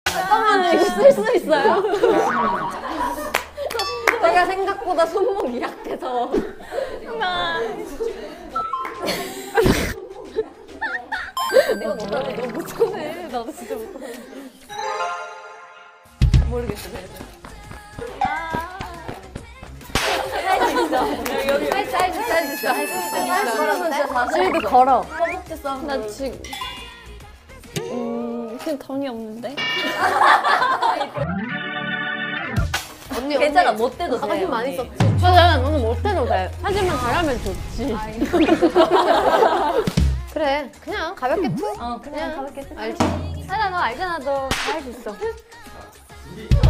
잠깐만요, 이거 쓸 수 있어요? 제가 생각보다 손목이 약해서. 내가 못하네. 너 못하네. 나도 진짜 못하네. 모르겠어, 그래도. 사이즈 있어. 사이즈 걸어. 허벅지 싸움. 나 지금 지금 덩이 없는데. 언니 괜찮아, 못 돼도 돼. 사진 많이 썼지. 맞아, 너는 못 돼도 돼. 사진만 잘하면 좋지. 그래, 그냥 가볍게 투. 그냥 가볍게 알지? 하나 너 알잖아, 너 다 할 수 있어.